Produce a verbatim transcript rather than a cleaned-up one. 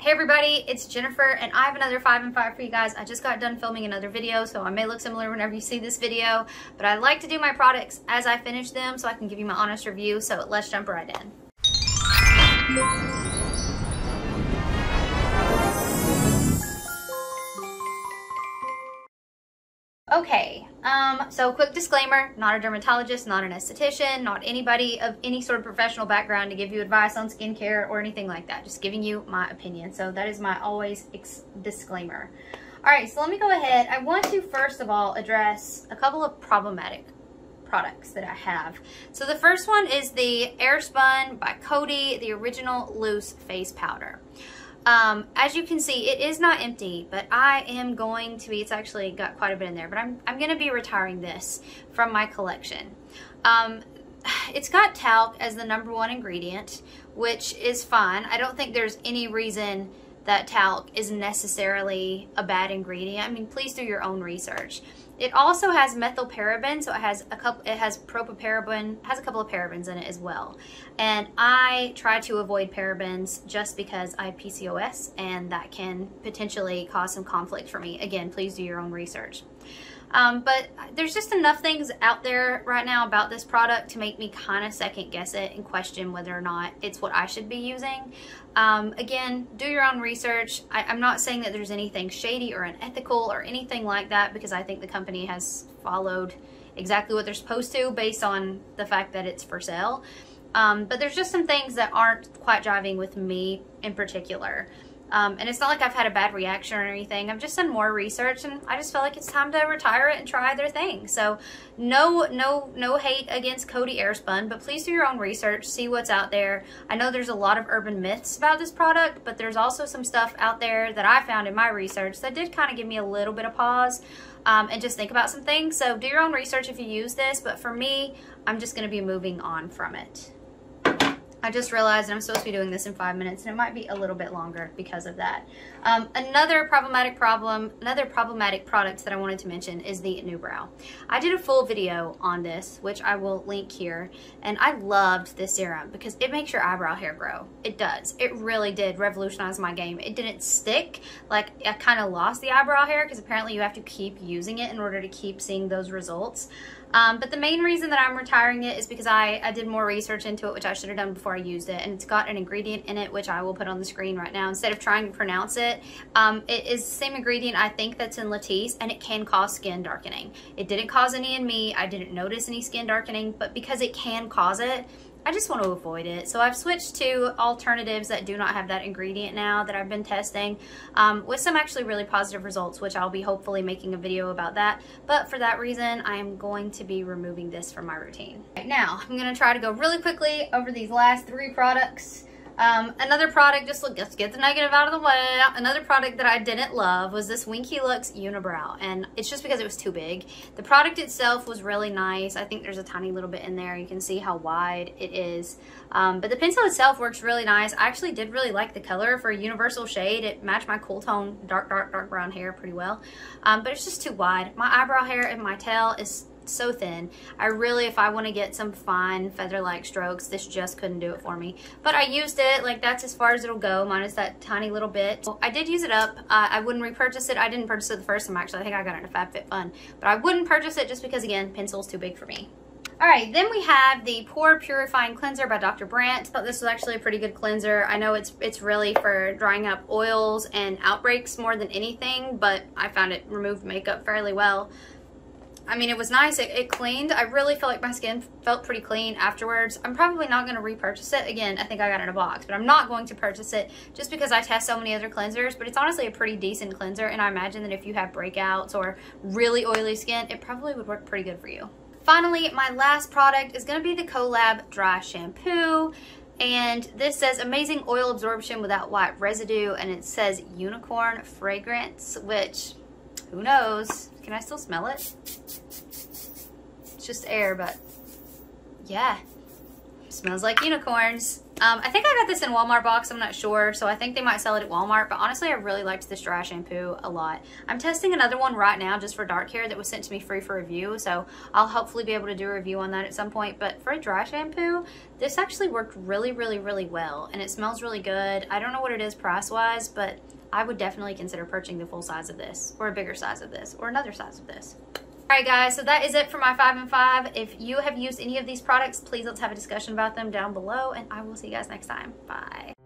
Hey everybody, it's Jennifer and I have another five and five for you guys. I just got done filming another video, so I may look similar whenever you see this video, but I like to do my products as I finish them so I can give you my honest review. So let's jump right in. Okay, um, so quick disclaimer, not a dermatologist, not an esthetician, not anybody of any sort of professional background to give you advice on skincare or anything like that. Just giving you my opinion. So that is my always ex disclaimer. All right, so let me go ahead. I want to first of all address a couple of problematic products that I have. So the first one is the Airspun by Coty, the original loose face powder. Um, as you can see, it is not empty, but I am going to be, it's actually got quite a bit in there, but I'm, I'm going to be retiring this from my collection. Um, it's got talc as the number one ingredient, which is fine. I don't think there's any reason that talc is necessarily a bad ingredient. I mean, please do your own research. It also has methylparaben, so it has a couple. It has propylparaben, has a couple of parabens in it as well. And I try to avoid parabens just because I have P C O S, and that can potentially cause some conflict for me. Again, please do your own research. Um, but there's just enough things out there right now about this product to make me kind of second guess it and question whether or not it's what I should be using. Um, again, do your own research. I, I'm not saying that there's anything shady or unethical or anything like that, because I think the company has followed exactly what they're supposed to based on the fact that it's for sale. Um, but there's just some things that aren't quite jiving with me in particular. Um, and it's not like I've had a bad reaction or anything. I've just done more research, and I just felt like it's time to retire it and try their thing. So no, no, no hate against Coty Airspun, but please do your own research, see what's out there. I know there's a lot of urban myths about this product, but there's also some stuff out there that I found in my research that did kind of give me a little bit of pause um, and just think about some things. So do your own research if you use this, but for me, I'm just going to be moving on from it. I just realized I'm supposed to be doing this in five minutes, and it might be a little bit longer because of that. Um, another problematic problem, another problematic product that I wanted to mention is the Nubrow. I did a full video on this, which I will link here, and I loved this serum because it makes your eyebrow hair grow. It does. It really did revolutionize my game. It didn't stick. Like, I kind of lost the eyebrow hair because apparently you have to keep using it in order to keep seeing those results. Um, but the main reason that I'm retiring it is because I, I did more research into it, which I should have done before I used it. And it's got an ingredient in it, which I will put on the screen right now instead of trying to pronounce it. Um, it is the same ingredient, I think, that's in Latisse, and it can cause skin darkening. It didn't cause any in me. I didn't notice any skin darkening, but because it can cause it, I just want to avoid it. So I've switched to alternatives that do not have that ingredient now that I've been testing um, with some actually really positive results, which I'll be hopefully making a video about that. But for that reason, I am going to be removing this from my routine. Right now, I'm going to try to go really quickly over these last three products. Um, another product, just look, let's get the negative out of the way. Another product that I didn't love was this Winky Lux Unibrow, and it's just because it was too big. The product itself was really nice. I think there's a tiny little bit in there. You can see how wide it is. Um, but the pencil itself works really nice. I actually did really like the color for a universal shade. It matched my cool tone, dark, dark, dark brown hair pretty well. Um, but it's just too wide. My eyebrow hair and my tail is so thin. I really, if I want to get some fine feather-like strokes, this just couldn't do it for me. But I used it, like that's as far as it'll go, minus that tiny little bit. I did use it up. Uh, I wouldn't repurchase it. I didn't purchase it the first time, actually. I think I got it in a FabFitFun. But I wouldn't purchase it just because, again, pencil's too big for me. All right, then we have the Pore Purifying Cleanser by Doctor Brandt. I thought this was actually a pretty good cleanser. I know it's it's really for drying up oils and outbreaks more than anything, but I found it removed makeup fairly well. I mean, it was nice. It, it cleaned. I really feel like my skin felt pretty clean afterwards. I'm probably not going to repurchase it. Again, I think I got it in a box, but I'm not going to purchase it just because I test so many other cleansers. But it's honestly a pretty decent cleanser, and I imagine that if you have breakouts or really oily skin, it probably would work pretty good for you. Finally, my last product is going to be the Colab Dry Shampoo. And this says amazing oil absorption without white residue, and it says unicorn fragrance, which, who knows? Can I still smell it? It's just air, but yeah. Smells like unicorns. Um, I think I got this in Walmart box, I'm not sure, so I think they might sell it at Walmart, but honestly I really liked this dry shampoo a lot. I'm testing another one right now just for dark hair that was sent to me free for review, so I'll hopefully be able to do a review on that at some point. But for a dry shampoo, this actually worked really, really, really well, and it smells really good. I don't know what it is price-wise, but I would definitely consider purchasing the full size of this, or a bigger size of this, or another size of this. Alright guys, so that is it for my five and five. If you have used any of these products, please let's have a discussion about them down below, and I will see you guys next time. Bye.